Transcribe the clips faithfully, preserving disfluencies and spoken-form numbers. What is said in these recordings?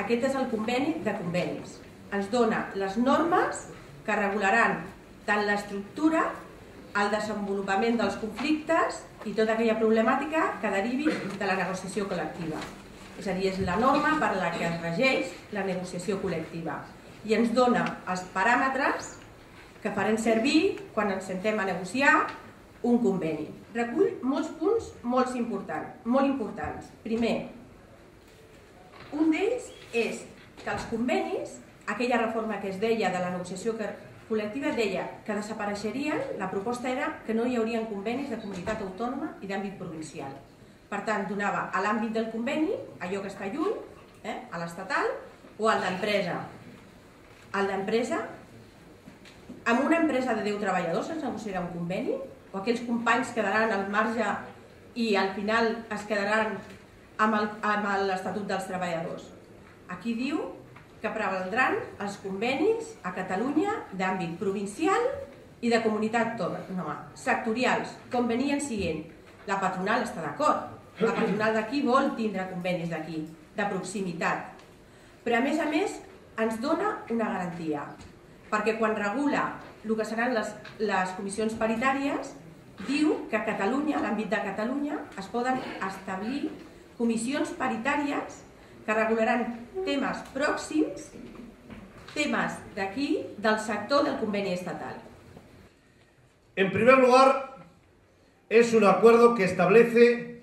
Aquest és el conveni de convenis. Ens dona les normes que regularan tant l'estructura, el desenvolupament dels conflictes i tota aquella problemàtica que derivi de la negociació col·lectiva. És a dir, és la norma per la que es regeix la negociació col·lectiva i ens dona els paràmetres que farem servir quan ens sentem a negociar un conveni. Recull molts punts molt importants. Molt importants. Primer, un d'ells és que els convenis, aquella reforma que es deia de la negociació col·lectiva, deia que desapareixerien, la proposta era que no hi haurien convenis de comunitat autònoma i d'àmbit provincial. Per tant, donava a l'àmbit del conveni, allò que està lluny, eh, a l'estatal, o al d'empresa. Al d'empresa, amb una empresa de deu treballadors es negociarà un conveni, o aquells companys quedaran al marge i al final es quedaran amb l'Estatut dels Treballadors. Aquí diu que prevaldran els convenis a Catalunya d'àmbit provincial i de comunitat autònoma, sectorials, com venien siguent. La patronal està d'acord, la patronal d'aquí vol tindre convenis d'aquí, de proximitat. Però a més a més ens dona una garantia, perquè quan regula el que seran les, les comissions paritàries, diu que a Catalunya, a l'àmbit de Catalunya, es poden establir comissions paritàries que regularan temes pròxims, temes d'aquí, del sector del conveni estatal. En primer lugar, es un acuerdo que establece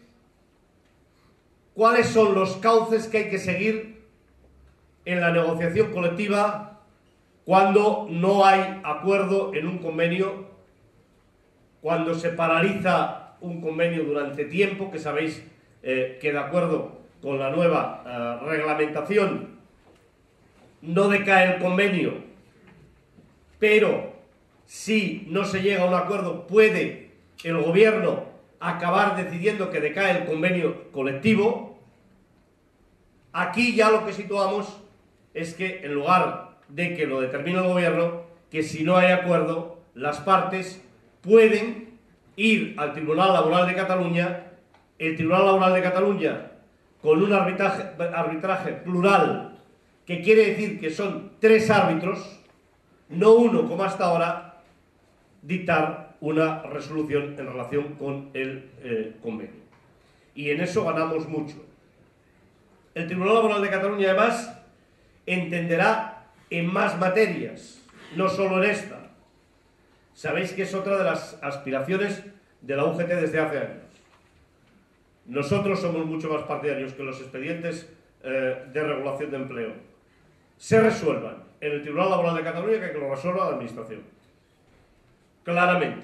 cuáles son los cauces que hay que seguir en la negociación colectiva cuando no hay acuerdo en un convenio, cuando se paraliza un convenio durante tiempo, que sabéis eh, que de acuerdo con la nueva eh, reglamentación no decae el convenio, pero si no se llega a un acuerdo puede el gobierno acabar decidiendo que decae el convenio colectivo. Aquí ya lo que situamos es que en lugar de que lo determine el gobierno, que si no hay acuerdo, las partes pueden ir al Tribunal Laboral de Cataluña. El Tribunal Laboral de Cataluña, con un arbitraje, arbitraje plural, que quiere decir que son tres árbitros, no uno como hasta ahora, dictar una resolución en relación con el eh, convenio. Y en eso ganamos mucho. El Tribunal Laboral de Cataluña, además, entenderá en más materias, no solo en esta. Sabéis que es otra de las aspiraciones de la U G T desde hace años. Nosotros somos mucho más partidarios que los expedientes eh, de regulación de empleo se resuelvan en el Tribunal Laboral de Cataluña que que lo resuelva la Administración. Claramente.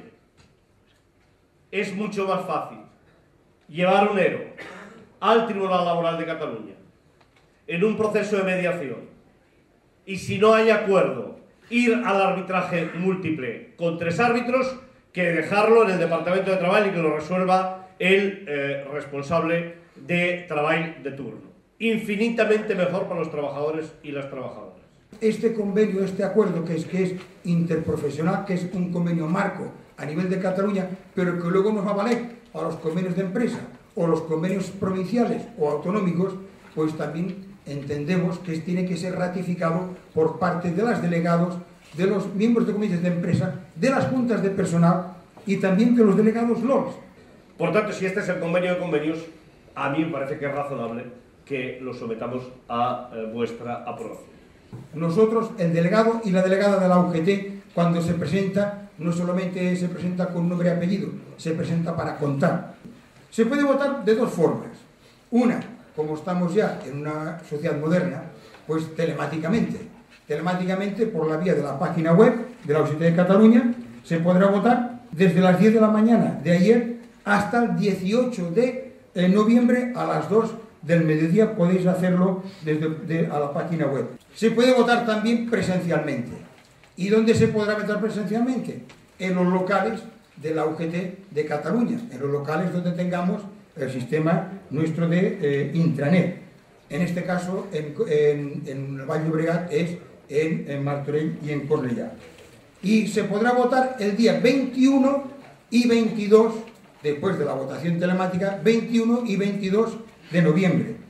Es mucho más fácil llevar un ero al Tribunal Laboral de Cataluña en un proceso de mediación y, si no hay acuerdo, ir al arbitraje múltiple con tres árbitros que dejarlo en el Departamento de Trabajo y que lo resuelva el eh, responsable de trabajo de turno. Infinitamente mejor para los trabajadores y las trabajadoras. Este convenio, este acuerdo que es, que es interprofesional, que es un convenio marco a nivel de Cataluña, pero que luego nos va a valer para los convenios de empresa o los convenios provinciales o autonómicos, pues también entendemos que tiene que ser ratificado por parte de los delegados, de los miembros de comités de empresa, de las juntas de personal y también de los delegados L O Ls. Por tanto, si este es el convenio de convenios, a mí me parece que es razonable que lo sometamos a eh, vuestra aprobación. Nosotros, el delegado y la delegada de la U G T, cuando se presenta, no solamente se presenta con nombre y apellido, se presenta para contar. Se puede votar de dos formas. Una, como estamos ya en una sociedad moderna, pues telemáticamente. Telemáticamente por la vía de la página web de la U G T de Cataluña se podrá votar desde las diez de la mañana de ayer hasta el dieciocho de noviembre a las dos del mediodía. Podéis hacerlo desde de, a la página web. Se puede votar también presencialmente. ¿Y dónde se podrá votar presencialmente? En los locales de la U G T de Cataluña, en los locales donde tengamos el sistema nuestro de eh, intranet. En este caso, en, en, en el Valle de Llobregat es en, en Martorell y en Cornellà. Y se podrá votar el día veintiuno y veintidós, después de la votación telemática, veintiuno y veintidós de noviembre.